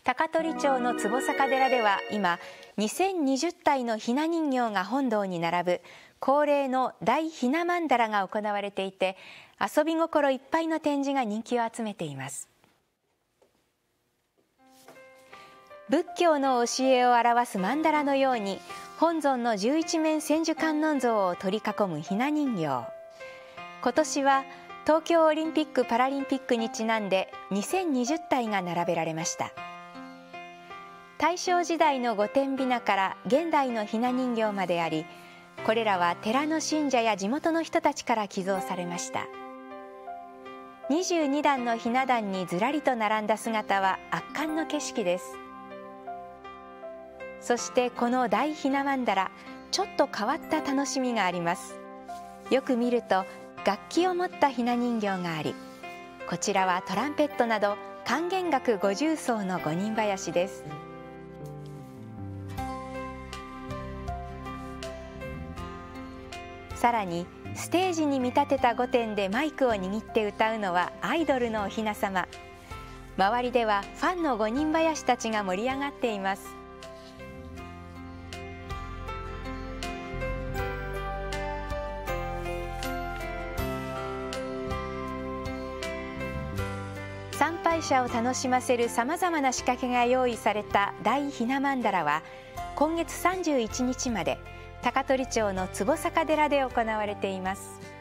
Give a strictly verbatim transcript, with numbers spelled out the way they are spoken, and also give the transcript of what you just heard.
高取町の坪坂寺では今にせんにじゅったいのひな人形が本堂に並ぶ恒例の大ひな曼荼羅が行われていて、遊び心いっぱいの展示が人気を集めています。仏教の教えを表す曼荼羅のように本尊の十一面千手観音像を取り囲むひな人形。今年は東京オリンピック・パラリンピックにちなんでにせんにじゅったいが並べられました。大正時代の御殿雛から現代のひな人形まであり、これらは寺の信者や地元の人たちから寄贈されました。にじゅうにだんのひな壇にずらりと並んだ姿は圧巻の景色です。そしてこの大ひな曼荼羅、ちょっと変わった楽しみがあります。よく見ると楽器を持ったひな人形があり、こちらはトランペットなど管弦楽五重奏の五人囃子です。さらにステージに見立てた御殿でマイクを握って歌うのはアイドルのおひなさま。周りではファンの五人囃子たちが盛り上がっています。参拝者を楽しませるさまざまな仕掛けが用意された大ひな曼荼羅は今月さんじゅういちにちまで高取町の坪坂寺で行われています。